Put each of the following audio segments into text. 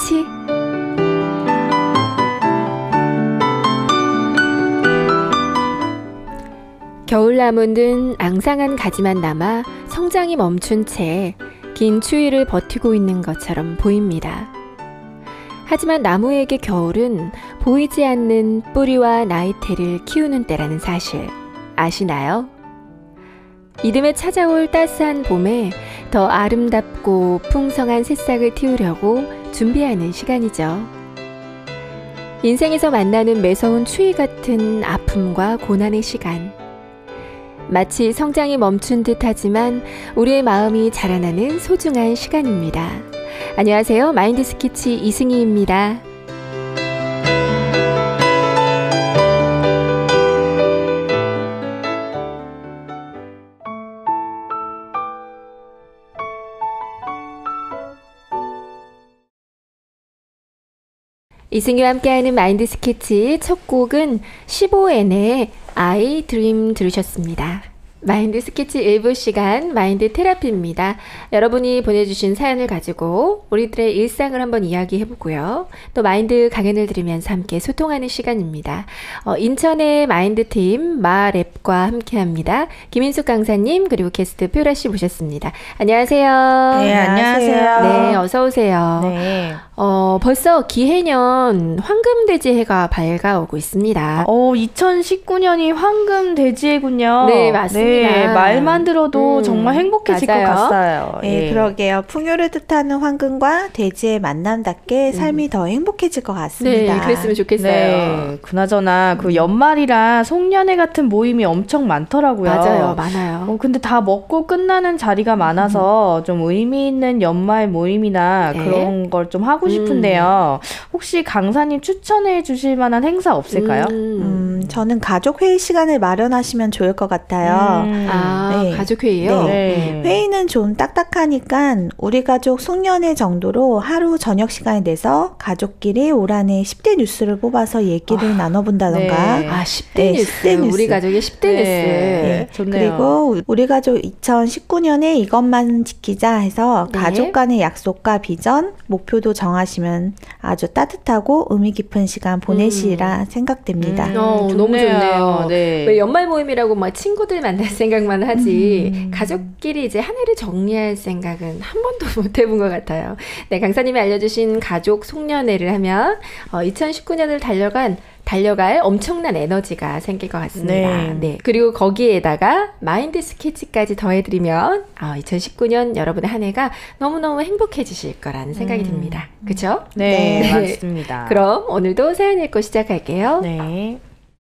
스케치. 겨울나무는 앙상한 가지만 남아 성장이 멈춘 채 긴 추위를 버티고 있는 것처럼 보입니다. 하지만 나무에게 겨울은 보이지 않는 뿌리와 나이테를 키우는 때라는 사실 아시나요? 이듬해 찾아올 따스한 봄에 더 아름답고 풍성한 새싹을 틔우려고 준비하는 시간이죠. 인생에서 만나는 매서운 추위 같은 아픔과 고난의 시간. 마치 성장이 멈춘 듯하지만 우리의 마음이 자라나는 소중한 시간입니다. 안녕하세요. 마인드 스케치 이승희입니다. 이승희와 함께하는 마인드 스케치 첫 곡은 15N의 I Dream 들으셨습니다. 마인드 스케치 일부 시간 마인드 테라피입니다. 여러분이 보내주신 사연을 가지고 우리들의 일상을 한번 이야기해보고요. 또 마인드 강연을 들으면서 함께 소통하는 시간입니다. 인천의 마인드팀 마랩과 함께합니다. 김인숙 강사님 그리고 게스트 표라씨 모셨습니다. 안녕하세요. 네, 안녕하세요. 네, 어서오세요. 네. 벌써 기해년 황금돼지해가 밝아오고 있습니다. 2019년이 황금돼지해군요. 네, 맞습니다. 네, 말만 들어도 정말 행복해질 맞아요. 것 같아요. 네, 그러게요. 풍요를 뜻하는 황금과 돼지의 만남답게 삶이 더 행복해질 것 같습니다. 네, 그랬으면 좋겠어요. 네, 그나저나 그 연말이라 송년회 같은 모임이 엄청 많더라고요. 맞아요, 많아요. 근데 다 먹고 끝나는 자리가 많아서 좀 의미 있는 연말 모임이나 네. 그런 걸 좀 하고 싶은데요. 혹시 강사님 추천해 주실 만한 행사 없을까요? 저는 가족 회의 시간을 마련하시면 좋을 것 같아요. 네. 가족회의요? 네. 회의는 좀 딱딱하니까 우리 가족 송년회 정도로 하루 저녁 시간에 내서 가족끼리 올 한해 10대 뉴스를 뽑아서 얘기를 나눠본다던가. 네. 10대 뉴스. 우리 가족의 10대 뉴스. 네. 좋네요. 그리고 우리 가족 2019년에 이것만 지키자 해서 가족 간의 약속과 비전, 목표도 정하시면 아주 따뜻하고 의미 깊은 시간 보내시리라 생각됩니다. 너무 좋네요. 네. 왜 연말 모임이라고 막 친구들 만날 생각만 하지 가족끼리 이제 한 해를 정리할 생각은 한 번도 못 해본 것 같아요. 네, 강사님이 알려주신 가족 송년회를 하면 2019년을 달려갈 엄청난 에너지가 생길 것 같습니다. 네. 그리고 거기에다가 마인드 스케치까지 더해드리면 2019년 여러분의 한 해가 너무너무 행복해지실 거라는 생각이 듭니다. 그렇죠? 네, 맞습니다. 그럼 오늘도 사연 읽고 시작할게요. 네.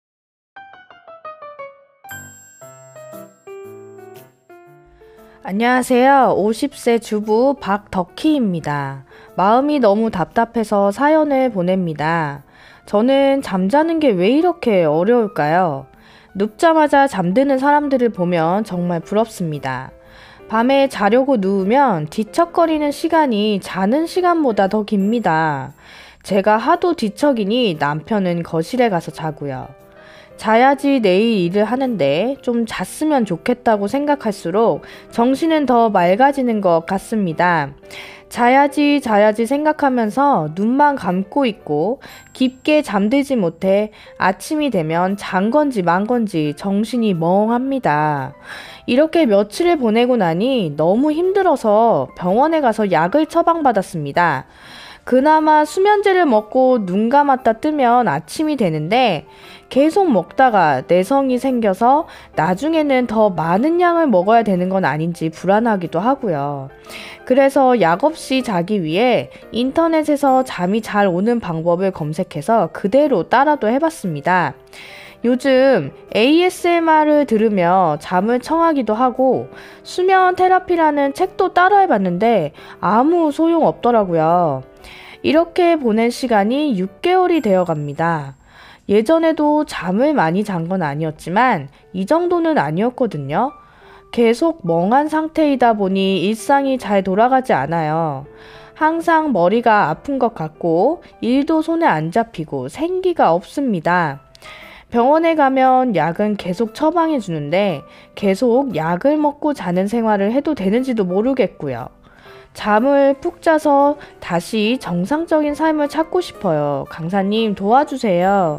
안녕하세요. 50세 주부 박덕희입니다. 마음이 너무 답답해서 사연을 보냅니다. 저는 잠자는 게 왜 이렇게 어려울까요? 눕자마자 잠드는 사람들을 보면 정말 부럽습니다. 밤에 자려고 누우면 뒤척거리는 시간이 자는 시간보다 더 깁니다. 제가 하도 뒤척이니 남편은 거실에 가서 자고요. 자야지 내일 일을 하는데 좀 잤으면 좋겠다고 생각할수록 정신은 더 맑아지는 것 같습니다. 자야지 생각하면서 눈만 감고 있고 깊게 잠들지 못해 아침이 되면 잔 건지 만 건지 정신이 멍합니다. 이렇게 며칠을 보내고 나니 너무 힘들어서 병원에 가서 약을 처방받았습니다. 그나마 수면제를 먹고 눈 감았다 뜨면 아침이 되는데 계속 먹다가 내성이 생겨서 나중에는 더 많은 양을 먹어야 되는 건 아닌지 불안하기도 하고요. 그래서 약 없이 자기 위해 인터넷에서 잠이 잘 오는 방법을 검색해서 그대로 따라도 해봤습니다. 요즘 ASMR을 들으며 잠을 청하기도 하고 수면 테라피라는 책도 따라해봤는데 아무 소용 없더라고요. 이렇게 보낸 시간이 6개월이 되어갑니다. 예전에도 잠을 많이 잔 건 아니었지만 이 정도는 아니었거든요. 계속 멍한 상태이다 보니 일상이 잘 돌아가지 않아요. 항상 머리가 아픈 것 같고 일도 손에 안 잡히고 생기가 없습니다. 병원에 가면 약은 계속 처방해 주는데 계속 약을 먹고 자는 생활을 해도 되는지도 모르겠고요. 잠을 푹 자서 다시 정상적인 삶을 찾고 싶어요. 강사님 도와주세요.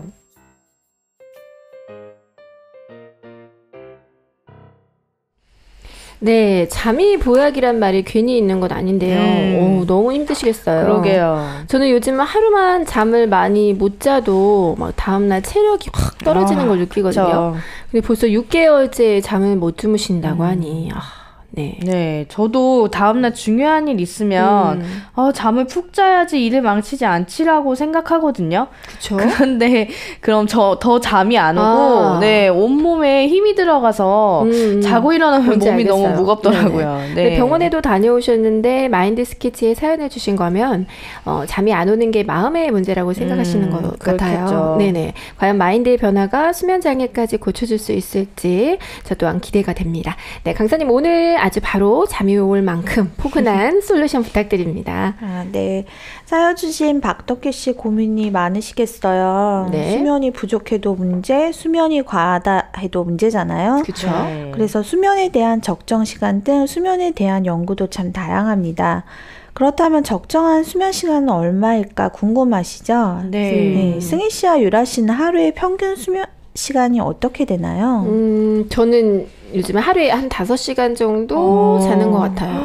네, 잠이 보약이란 말이 괜히 있는 건 아닌데요. 오, 너무 힘드시겠어요. 그러게요. 저는 요즘은 하루만 잠을 많이 못 자도 막 다음날 체력이 확 떨어지는 걸 느끼거든요. 그쵸. 근데 벌써 6개월째 잠을 못 주무신다고 하니, 네. 네, 저도 다음날 중요한 일 있으면 잠을 푹 자야지 일을 망치지 않지라고 생각하거든요. 그쵸? 그런데 그럼 더 잠이 안 오고 네, 온몸에 힘이 들어가서 자고 일어나면 몸이 알겠어요. 너무 무겁더라고요. 네, 병원에도 다녀오셨는데 마인드 스케치에 사연을 주신 거면 잠이 안 오는 게 마음의 문제라고 생각하시는 것 같아요. 네네. 과연 마인드의 변화가 수면 장애까지 고쳐줄 수 있을지 저 또한 기대가 됩니다. 네, 강사님 오늘 아주 바로 잠이 올 만큼 포근한 솔루션 부탁드립니다. 네. 사연 주신 박덕규 씨 고민이 많으시겠어요. 네. 수면이 부족해도 문제, 수면이 과하다 해도 문제잖아요. 그렇죠. 네. 그래서 수면에 대한 적정 시간 등 수면에 대한 연구도 참 다양합니다. 그렇다면 적정한 수면 시간은 얼마일까 궁금하시죠? 네. 승희 씨와 유라 씨는 하루에 평균 수면 시간이 어떻게 되나요? 저는 요즘에 하루에 한 5시간 정도 자는 것 같아요.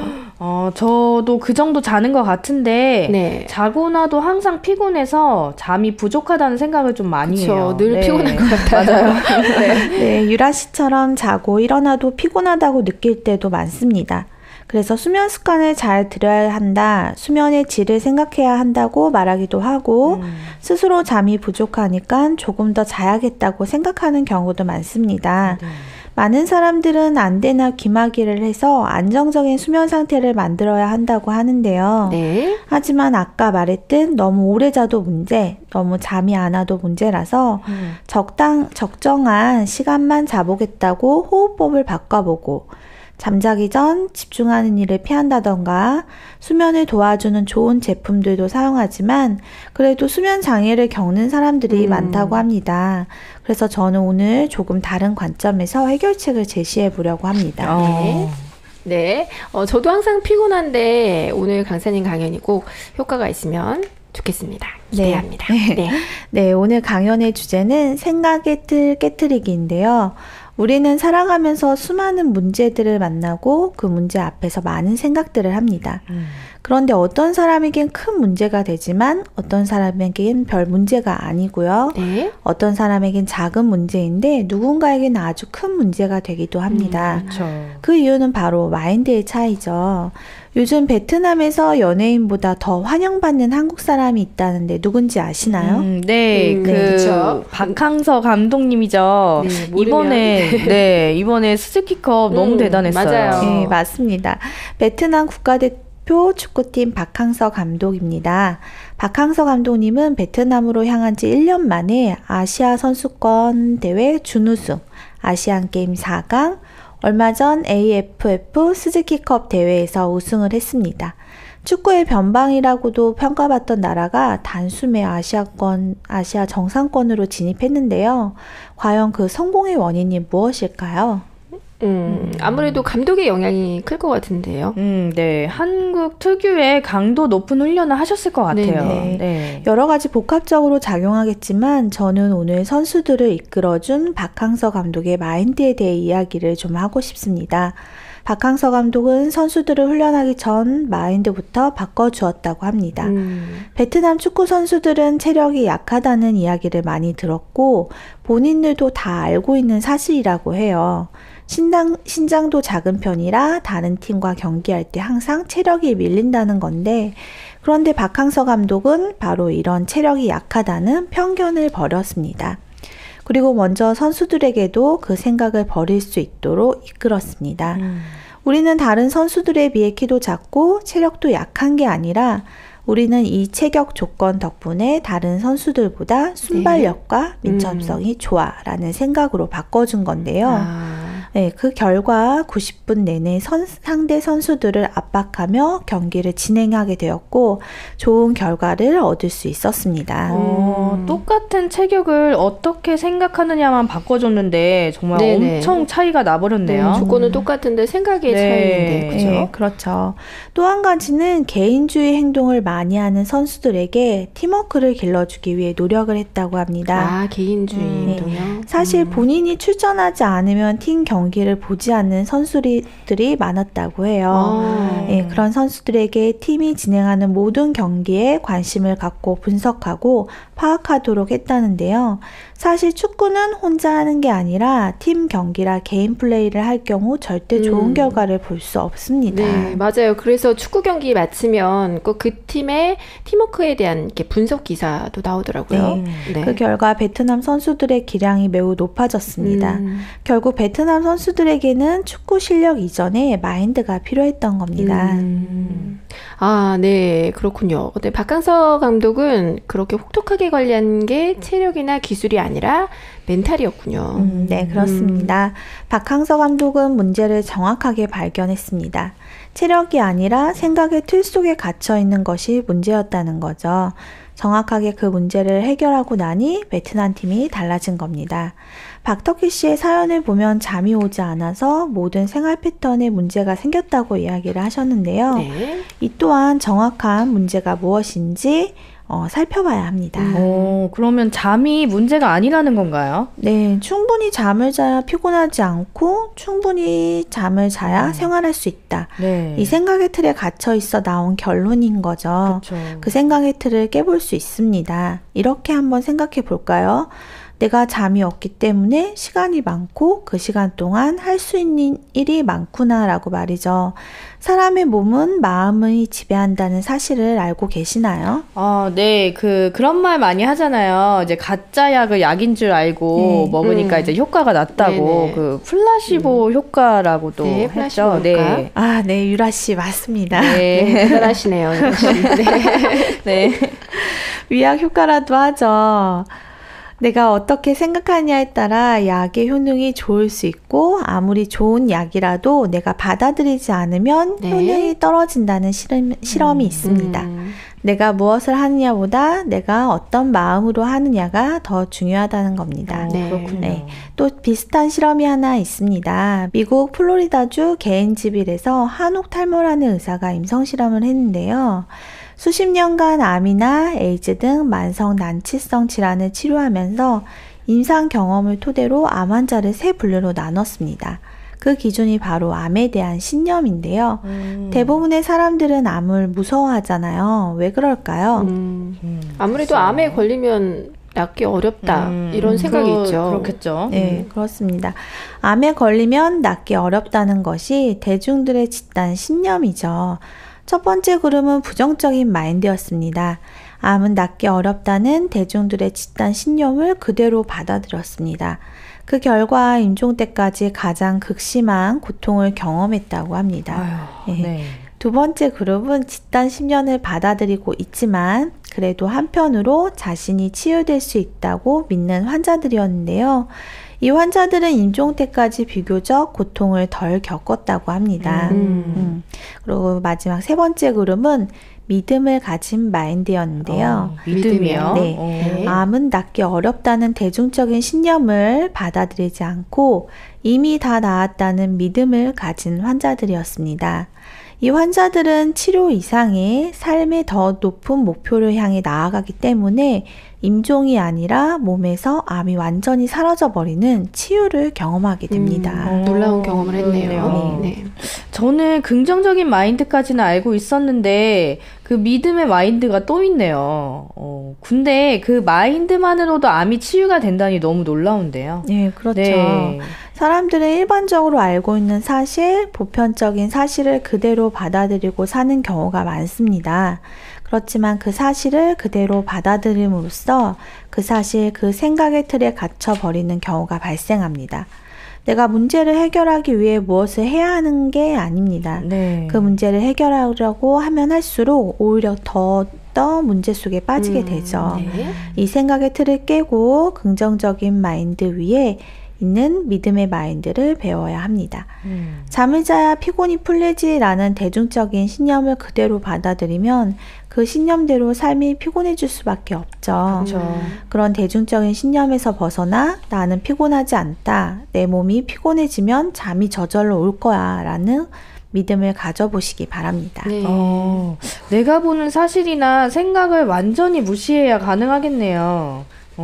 저도 그 정도 자는 것 같은데 네. 자고 나도 항상 피곤해서 잠이 부족하다는 생각을 좀 많이 해요. 늘 피곤한 것 같아요. 맞아요. 네, 유라 씨처럼 자고 일어나도 피곤하다고 느낄 때도 많습니다. 그래서 수면 습관을 잘 들여야 한다, 수면의 질을 생각해야 한다고 말하기도 하고 스스로 잠이 부족하니까 조금 더 자야겠다고 생각하는 경우도 많습니다. 많은 사람들은 안대나 귀마개를 해서 안정적인 수면 상태를 만들어야 한다고 하는데요. 네. 하지만 아까 말했듯 너무 오래 자도 문제, 너무 잠이 안 와도 문제라서 적정한 시간만 자보겠다고 호흡법을 바꿔보고 잠자기 전 집중하는 일을 피한다던가 수면을 도와주는 좋은 제품들도 사용하지만 그래도 수면 장애를 겪는 사람들이 많다고 합니다. 그래서 저는 오늘 조금 다른 관점에서 해결책을 제시해 보려고 합니다. 네. 저도 항상 피곤한데 오늘 강사님 강연이 꼭 효과가 있으면 좋겠습니다. 기대합니다. 네. 네, 오늘 강연의 주제는 생각의 틀 깨트리기인데요. 우리는 살아가면서 수많은 문제들을 만나고 그 문제 앞에서 많은 생각들을 합니다. 그런데 어떤 사람에겐 큰 문제가 되지만 어떤 사람에겐 별 문제가 아니고요. 네. 어떤 사람에겐 작은 문제인데 누군가에게는 아주 큰 문제가 되기도 합니다. 그렇죠. 그 이유는 바로 마인드의 차이죠. 요즘 베트남에서 연예인보다 더 환영받는 한국 사람이 있다는데 누군지 아시나요? 네, 그쵸. 박항서 감독님이죠. 네, 이번에 스즈키컵 너무 대단했어요. 맞아요. 네, 맞습니다. 베트남 국가대표 축구팀 박항서 감독입니다. 박항서 감독님은 베트남으로 향한 지 1년 만에 아시아 선수권 대회 준우승, 아시안게임 4강, 얼마 전 AFF 스즈키컵 대회에서 우승을 했습니다. 축구의 변방이라고도 평가받던 나라가 단숨에 아시아 정상권으로 진입했는데요. 과연 그 성공의 원인이 무엇일까요? 아무래도 감독의 영향이 클 것 같은데요. 네. 한국 특유의 강도 높은 훈련을 하셨을 것 같아요. 네. 여러 가지 복합적으로 작용하겠지만 저는 오늘 선수들을 이끌어준 박항서 감독의 마인드에 대해 이야기를 좀 하고 싶습니다. 박항서 감독은 선수들을 훈련하기 전 마인드부터 바꿔주었다고 합니다. 베트남 축구 선수들은 체력이 약하다는 이야기를 많이 들었고 본인들도 다 알고 있는 사실이라고 해요. 신장도 작은 편이라 다른 팀과 경기할 때 항상 체력이 밀린다는 건데 그런데 박항서 감독은 바로 이런 체력이 약하다는 편견을 버렸습니다. 그리고 먼저 선수들에게도 그 생각을 버릴 수 있도록 이끌었습니다. 우리는 다른 선수들에 비해 키도 작고 체력도 약한 게 아니라 우리는 이 체격 조건 덕분에 다른 선수들보다 순발력과 민첩성이 좋아 라는 생각으로 바꿔준 건데요. 네, 그 결과 90분 내내 상대 선수들을 압박하며 경기를 진행하게 되었고 좋은 결과를 얻을 수 있었습니다. 똑같은 체격을 어떻게 생각하느냐만 바꿔줬는데 정말 네네. 엄청 차이가 나버렸네요. 조건은 똑같은데 생각의 차이인데, 그죠? 네, 그렇죠. 또 한 가지는 개인주의 행동을 많이 하는 선수들에게 팀워크를 길러주기 위해 노력을 했다고 합니다. 개인주의 행동이요? 사실 본인이 출전하지 않으면 팀 경기를 보지 않는 선수들이 많았다고 해요. 네, 그런 선수들에게 팀이 진행하는 모든 경기에 관심을 갖고 분석하고 파악하도록 했다는데요. 사실 축구는 혼자 하는 게 아니라 팀 경기라 개인 플레이를 할 경우 절대 좋은 결과를 볼 수 없습니다. 네, 맞아요. 그래서 축구 경기 마치면 꼭 그 팀의 팀워크에 대한 이렇게 분석 기사도 나오더라고요. 네. 그 결과 베트남 선수들의 기량이 매우 높아졌습니다. 결국 베트남 선수들에게는 축구 실력 이전에 마인드가 필요했던 겁니다. 네, 그렇군요. 근데 박항서 감독은 그렇게 혹독하게 관리한 게 체력이나 기술이 아니라 멘탈이었군요. 네, 그렇습니다. 박항서 감독은 문제를 정확하게 발견했습니다. 체력이 아니라 생각의 틀 속에 갇혀 있는 것이 문제였다는 거죠. 정확하게 그 문제를 해결하고 나니 베트남 팀이 달라진 겁니다. 박터키 씨의 사연을 보면 잠이 오지 않아서 모든 생활 패턴에 문제가 생겼다고 이야기를 하셨는데요. 네. 이 또한 정확한 문제가 무엇인지 살펴봐야 합니다. 그러면 잠이 문제가 아니라는 건가요? 네, 충분히 잠을 자야 피곤하지 않고 충분히 잠을 자야 생활할 수 있다. 네. 이 생각의 틀에 갇혀 있어 나온 결론인 거죠. 그쵸. 그 생각의 틀을 깨볼 수 있습니다. 이렇게 한번 생각해 볼까요? 내가 잠이 없기 때문에 시간이 많고 그 시간 동안 할 수 있는 일이 많구나 라고 말이죠. 사람의 몸은 마음을 지배한다는 사실을 알고 계시나요? 네. 그런 말 많이 하잖아요. 이제 가짜 약을 약인 줄 알고 먹으니까 이제 효과가 났다고. 네네. 그 플라시보 효과라고도 네, 했죠. 플라시보 효과. 네. 네, 유라 씨 맞습니다. 네. 대단하시네요. 역시. 네. 위약 효과라도 하죠. 내가 어떻게 생각하냐에 따라 약의 효능이 좋을 수 있고 아무리 좋은 약이라도 내가 받아들이지 않으면 효능이 떨어진다는 실험이 있습니다. 내가 무엇을 하느냐보다 내가 어떤 마음으로 하느냐가 더 중요하다는 겁니다. 그렇군요. 네. 또 비슷한 실험이 하나 있습니다. 미국 플로리다주 개인지빌에서 한옥 탈모라는 의사가 임상 실험을 했는데요. 수십 년간 암이나 에이즈 등 만성 난치성 질환을 치료하면서 임상 경험을 토대로 암 환자를 세 분류로 나눴습니다. 그 기준이 바로 암에 대한 신념인데요. 대부분의 사람들은 암을 무서워하잖아요. 왜 그럴까요? 아무래도 암에 걸리면 낫기 어렵다 이런 생각이 있죠. 그렇겠죠. 네, 그렇습니다. 암에 걸리면 낫기 어렵다는 것이 대중들의 집단 신념이죠. 첫 번째 그룹은 부정적인 마인드였습니다. 암은 낫기 어렵다는 대중들의 집단 신념을 그대로 받아들였습니다. 그 결과 임종 때까지 가장 극심한 고통을 경험했다고 합니다. 네. 두 번째 그룹은 집단 신념을 받아들이고 있지만 그래도 한편으로 자신이 치유될 수 있다고 믿는 환자들이었는데요. 이 환자들은 임종 때까지 비교적 고통을 덜 겪었다고 합니다. 그리고 마지막 세 번째 그룹은 믿음을 가진 마인드였는데요. 믿음이요? 네. 암은 낫기 어렵다는 대중적인 신념을 받아들이지 않고 이미 다 나았다는 믿음을 가진 환자들이었습니다. 이 환자들은 치료 이상의 삶의 더 높은 목표를 향해 나아가기 때문에 임종이 아니라 몸에서 암이 완전히 사라져버리는 치유를 경험하게 됩니다. 놀라운 경험을 했네요. 네. 저는 긍정적인 마인드까지는 알고 있었는데 그 믿음의 마인드가 또 있네요. 근데 그 마인드만으로도 암이 치유가 된다니 너무 놀라운데요. 네, 그렇죠. 네. 사람들은 일반적으로 알고 있는 사실, 보편적인 사실을 그대로 받아들이고 사는 경우가 많습니다. 그렇지만 그 사실을 그대로 받아들임으로써 그 사실, 그 생각의 틀에 갇혀버리는 경우가 발생합니다. 내가 문제를 해결하기 위해 무엇을 해야 하는 게 아닙니다. 네. 그 문제를 해결하려고 하면 할수록 오히려 더 문제 속에 빠지게 되죠. 네. 이 생각의 틀을 깨고 긍정적인 마인드 위에 있는 믿음의 마인드를 배워야 합니다. 잠을 자야 피곤이 풀리지라는 대중적인 신념을 그대로 받아들이면 그 신념대로 삶이 피곤해질 수밖에 없죠. 그렇죠. 그런 대중적인 신념에서 벗어나 나는 피곤하지 않다. 내 몸이 피곤해지면 잠이 저절로 올 거야 라는 믿음을 가져보시기 바랍니다. 네. 내가 보는 사실이나 생각을 완전히 무시해야 가능하겠네요.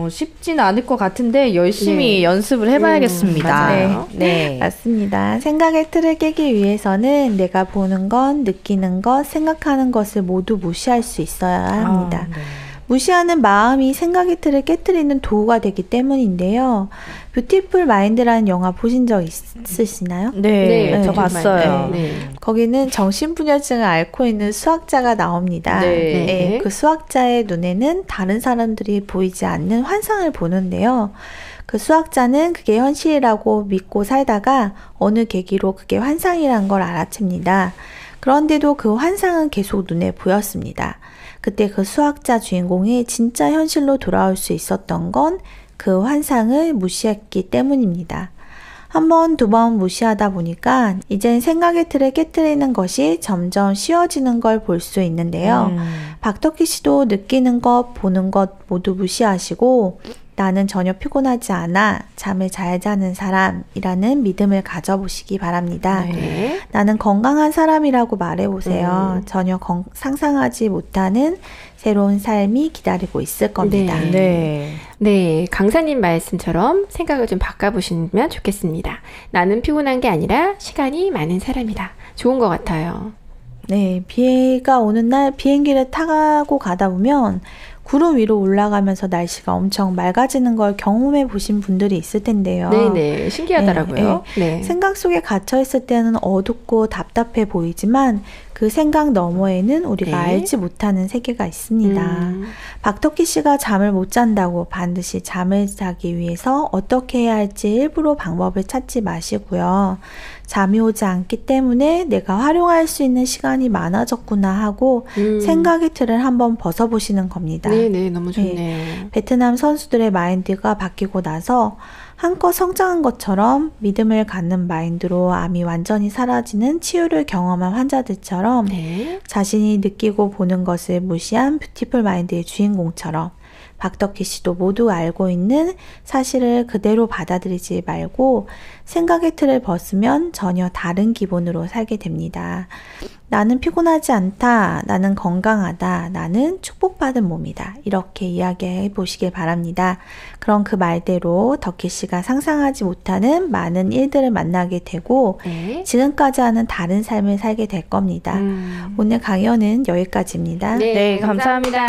쉽진 않을 것 같은데 열심히 네. 연습을 해봐야겠습니다. 맞아요. 네. 맞습니다. 생각의 틀을 깨기 위해서는 내가 보는 것, 느끼는 것, 생각하는 것을 모두 무시할 수 있어야 합니다. 네. 무시하는 마음이 생각의 틀을 깨트리는 도구가 되기 때문인데요. 뷰티풀 마인드라는 영화 보신 적 있으시나요? 네, 저 정말. 봤어요. 네. 거기는 정신분열증을 앓고 있는 수학자가 나옵니다. 네. 그 수학자의 눈에는 다른 사람들이 보이지 않는 환상을 보는데요. 그 수학자는 그게 현실이라고 믿고 살다가 어느 계기로 그게 환상이란 걸 알아챕니다. 그런데도 그 환상은 계속 눈에 보였습니다. 그때 그 수학자 주인공이 진짜 현실로 돌아올 수 있었던 건 그 환상을 무시했기 때문입니다. 한 번, 두 번 무시하다 보니까 이젠 생각의 틀을 깨트리는 것이 점점 쉬워지는 걸 볼 수 있는데요. 박덕희 씨도 느끼는 것, 보는 것 모두 무시하시고 나는 전혀 피곤하지 않아 잠을 잘 자는 사람이라는 믿음을 가져보시기 바랍니다. 네. 나는 건강한 사람이라고 말해보세요. 전혀 상상하지 못하는 새로운 삶이 기다리고 있을 겁니다. 네. 네. 네, 강사님 말씀처럼 생각을 좀 바꿔보시면 좋겠습니다. 나는 피곤한 게 아니라 시간이 많은 사람이다. 좋은 것 같아요. 네, 비가 오는 날 비행기를 타고 가다 보면 구름 위로 올라가면서 날씨가 엄청 맑아지는 걸 경험해 보신 분들이 있을 텐데요. 네네, 신기하더라고요. 네. 생각 속에 갇혀 있을 때는 어둡고 답답해 보이지만 그 생각 너머에는 우리가 네. 알지 못하는 세계가 있습니다. 박덕희 씨가 잠을 못 잔다고 반드시 잠을 자기 위해서 어떻게 해야 할지 일부러 방법을 찾지 마시고요. 잠이 오지 않기 때문에 내가 활용할 수 있는 시간이 많아졌구나 하고 생각의 틀을 한번 벗어보시는 겁니다. 네네, 너무 좋네요. 베트남 선수들의 마인드가 바뀌고 나서 한껏 성장한 것처럼 믿음을 갖는 마인드로 암이 완전히 사라지는 치유를 경험한 환자들처럼 네. 자신이 느끼고 보는 것을 무시한 뷰티풀 마인드의 주인공처럼 박덕희 씨도 모두 알고 있는 사실을 그대로 받아들이지 말고 생각의 틀을 벗으면 전혀 다른 기분으로 살게 됩니다. 나는 피곤하지 않다. 나는 건강하다. 나는 축복받은 몸이다. 이렇게 이야기해 보시길 바랍니다. 그럼 그 말대로 덕희 씨가 상상하지 못하는 많은 일들을 만나게 되고 네. 지금까지 하는 다른 삶을 살게 될 겁니다. 오늘 강연은 여기까지입니다. 네, 감사합니다.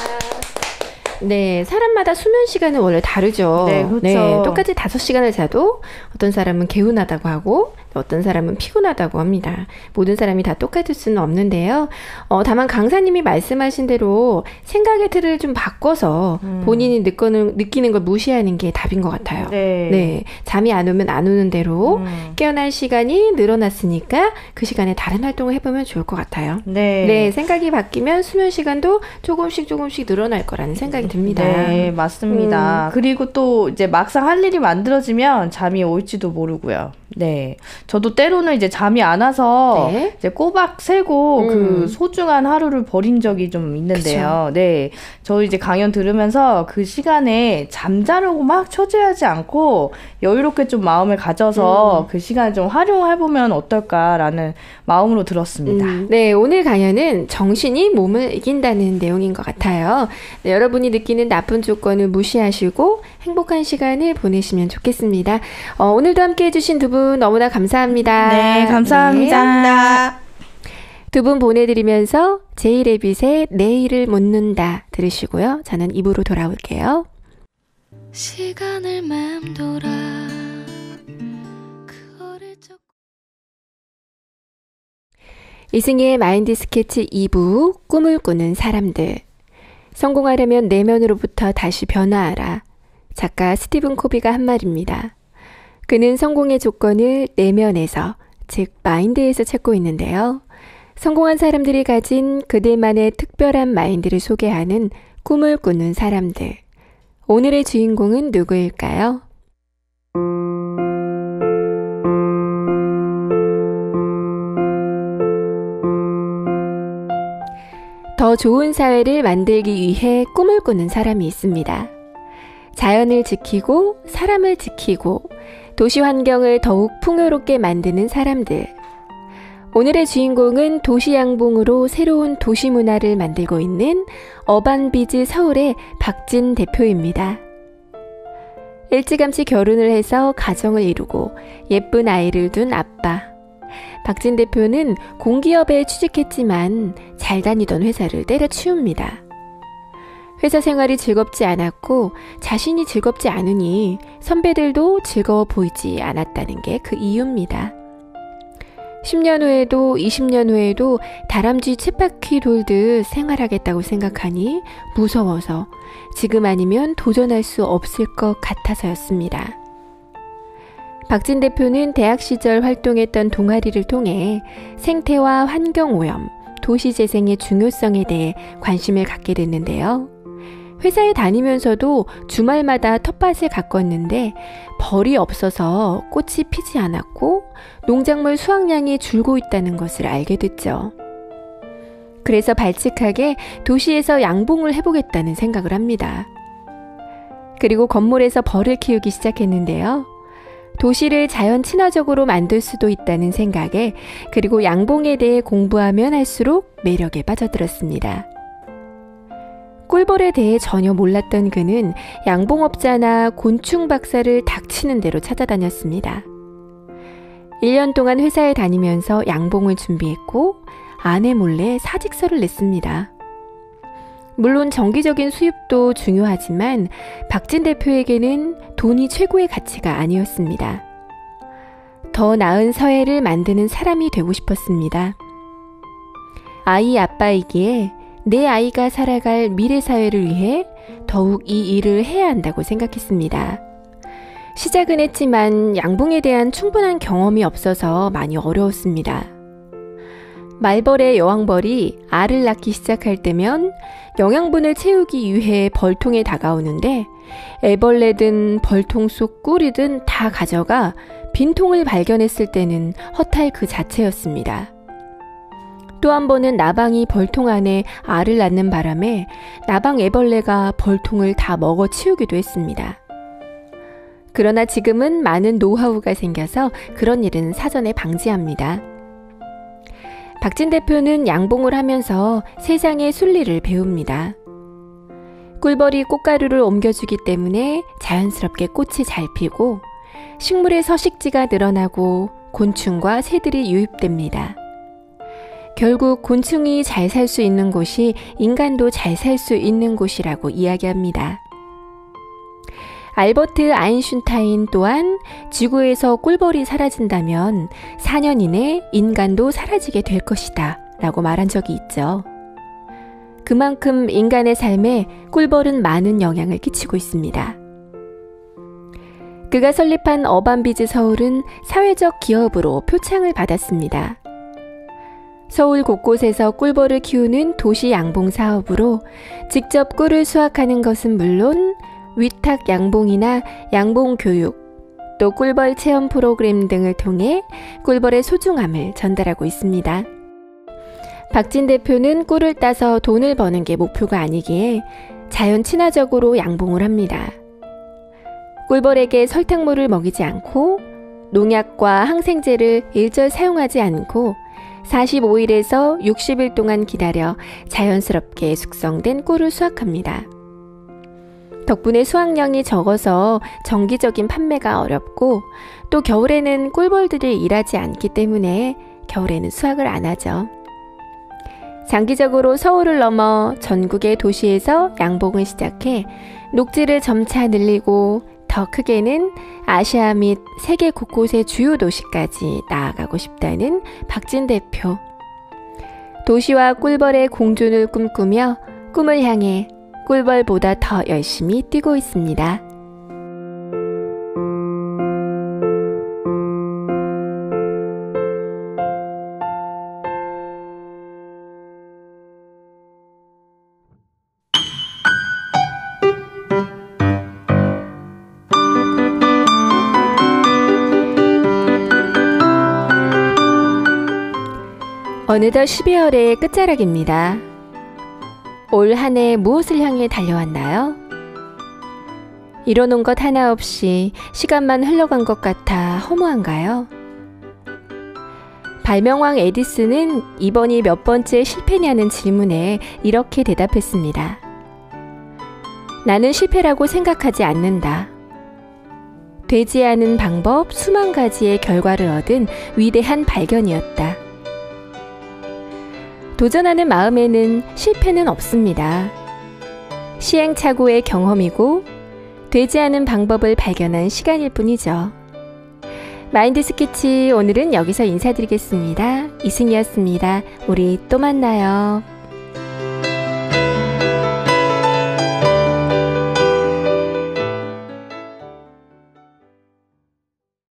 네, 사람마다 수면 시간은 원래 다르죠. 네, 그렇죠. 똑같이 5시간을 자도 어떤 사람은 개운하다고 하고 어떤 사람은 피곤하다고 합니다. 모든 사람이 다 똑같을 수는 없는데요. 다만 강사님이 말씀하신 대로 생각의 틀을 좀 바꿔서 본인이 느끼는 걸 무시하는 게 답인 것 같아요. 네. 잠이 안 오면 안 오는 대로 깨어날 시간이 늘어났으니까 그 시간에 다른 활동을 해보면 좋을 것 같아요. 네. 생각이 바뀌면 수면 시간도 조금씩 늘어날 거라는 생각이 듭니다. 네, 맞습니다. 그리고 또 이제 막상 할 일이 만들어지면 잠이 올지도 모르고요. 네. 저도 때로는 이제 잠이 안 와서 네. 이제 꼬박 새고 그 소중한 하루를 버린 적이 좀 있는데요. 그쵸. 네. 저 이제 강연 들으면서 그 시간에 잠자려고 막 처지하지 않고 여유롭게 좀 마음을 가져서 그 시간을 좀 활용해보면 어떨까라는 마음으로 들었습니다. 네, 오늘 강연은 정신이 몸을 이긴다는 내용인 것 같아요. 네, 여러분이 느끼는 나쁜 조건을 무시하시고 행복한 시간을 보내시면 좋겠습니다. 오늘도 함께 해주신 두 분 너무나 감사합니다. 네, 감사합니다. 두 분 보내드리면서 제이레빗의 내일을 묻는다 들으시고요. 저는 입으로 돌아올게요. 시간을 맴돌아 그 어릴 적 이승희의 마인드 스케치 2부 꿈을 꾸는 사람들. 성공하려면 내면으로부터 다시 변화하라. 작가 스티븐 코비가 한 말입니다. 그는 성공의 조건을 내면에서, 즉 마인드에서 찾고 있는데요. 성공한 사람들이 가진 그들만의 특별한 마인드를 소개하는 꿈을 꾸는 사람들. 오늘의 주인공은 누구일까요? 더 좋은 사회를 만들기 위해 꿈을 꾸는 사람이 있습니다. 자연을 지키고 사람을 지키고 도시 환경을 더욱 풍요롭게 만드는 사람들. 오늘의 주인공은 도시 양봉으로 새로운 도시 문화를 만들고 있는 어반비즈 서울의 박진 대표입니다. 일찌감치 결혼을 해서 가정을 이루고 예쁜 아이를 둔 아빠. 박진 대표는 공기업에 취직했지만 잘 다니던 회사를 때려치웁니다. 회사 생활이 즐겁지 않았고 자신이 즐겁지 않으니 선배들도 즐거워 보이지 않았다는 게 그 이유입니다. 10년 후에도 20년 후에도 다람쥐 쳇바퀴 돌듯 생활하겠다고 생각하니 무서워서 지금 아니면 도전할 수 없을 것 같아서였습니다. 박진 대표는 대학 시절 활동했던 동아리를 통해 생태와 환경오염, 도시재생의 중요성에 대해 관심을 갖게 됐는데요. 회사에 다니면서도 주말마다 텃밭을 가꿨는데 벌이 없어서 꽃이 피지 않았고 농작물 수확량이 줄고 있다는 것을 알게 됐죠. 그래서 발칙하게 도시에서 양봉을 해보겠다는 생각을 합니다. 그리고 건물에서 벌을 키우기 시작했는데요. 도시를 자연 친화적으로 만들 수도 있다는 생각에 그리고 양봉에 대해 공부하면 할수록 매력에 빠져들었습니다. 꿀벌에 대해 전혀 몰랐던 그는 양봉업자나 곤충 박사를 닥치는 대로 찾아다녔습니다. 1년 동안 회사에 다니면서 양봉을 준비했고 아내 몰래 사직서를 냈습니다. 물론 정기적인 수입도 중요하지만 박진 대표에게는 돈이 최고의 가치가 아니었습니다. 더 나은 사회를 만드는 사람이 되고 싶었습니다. 아이 아빠이기에 내 아이가 살아갈 미래 사회를 위해 더욱 이 일을 해야 한다고 생각했습니다. 시작은 했지만 양봉에 대한 충분한 경험이 없어서 많이 어려웠습니다. 말벌의 여왕벌이 알을 낳기 시작할 때면 영양분을 채우기 위해 벌통에 다가오는데 애벌레든 벌통 속 꿀이든 다 가져가 빈통을 발견했을 때는 허탈 그 자체였습니다. 또 한 번은 나방이 벌통 안에 알을 낳는 바람에 나방 애벌레가 벌통을 다 먹어치우기도 했습니다. 그러나 지금은 많은 노하우가 생겨서 그런 일은 사전에 방지합니다. 박진 대표는 양봉을 하면서 세상의 순리를 배웁니다. 꿀벌이 꽃가루를 옮겨주기 때문에 자연스럽게 꽃이 잘 피고 식물의 서식지가 늘어나고 곤충과 새들이 유입됩니다. 결국 곤충이 잘 살 수 있는 곳이 인간도 잘 살 수 있는 곳이라고 이야기합니다. 알버트 아인슈타인 또한 지구에서 꿀벌이 사라진다면 4년 이내 인간도 사라지게 될 것이다 라고 말한 적이 있죠. 그만큼 인간의 삶에 꿀벌은 많은 영향을 끼치고 있습니다. 그가 설립한 어반비즈 서울은 사회적 기업으로 표창을 받았습니다. 서울 곳곳에서 꿀벌을 키우는 도시 양봉 사업으로 직접 꿀을 수확하는 것은 물론 위탁 양봉이나 양봉 교육, 또 꿀벌 체험 프로그램 등을 통해 꿀벌의 소중함을 전달하고 있습니다. 박진 대표는 꿀을 따서 돈을 버는 게 목표가 아니기에 자연 친화적으로 양봉을 합니다. 꿀벌에게 설탕물을 먹이지 않고 농약과 항생제를 일절 사용하지 않고 45일에서 60일 동안 기다려 자연스럽게 숙성된 꿀을 수확합니다. 덕분에 수확량이 적어서 정기적인 판매가 어렵고 또 겨울에는 꿀벌들이 일하지 않기 때문에 겨울에는 수확을 안 하죠. 장기적으로 서울을 넘어 전국의 도시에서 양봉을 시작해 녹지를 점차 늘리고 더 크게는 아시아 및 세계 곳곳의 주요 도시까지 나아가고 싶다는 박진 대표. 도시와 꿀벌의 공존을 꿈꾸며 꿈을 향해 꿀벌보다 더 열심히 뛰고 있습니다. 어느덧 12월의 끝자락입니다. 올 한 해 무엇을 향해 달려왔나요? 이뤄놓은 것 하나 없이 시간만 흘러간 것 같아 허무한가요? 발명왕 에디슨은 이번이 몇 번째 실패냐는 질문에 이렇게 대답했습니다. 나는 실패라고 생각하지 않는다. 되지 않은 방법 수만 가지의 결과를 얻은 위대한 발견이었다. 도전하는 마음에는 실패는 없습니다. 시행착오의 경험이고 되지 않은 방법을 발견한 시간일 뿐이죠. 마인드 스케치 오늘은 여기서 인사드리겠습니다. 이승이었습니다. 우리 또 만나요.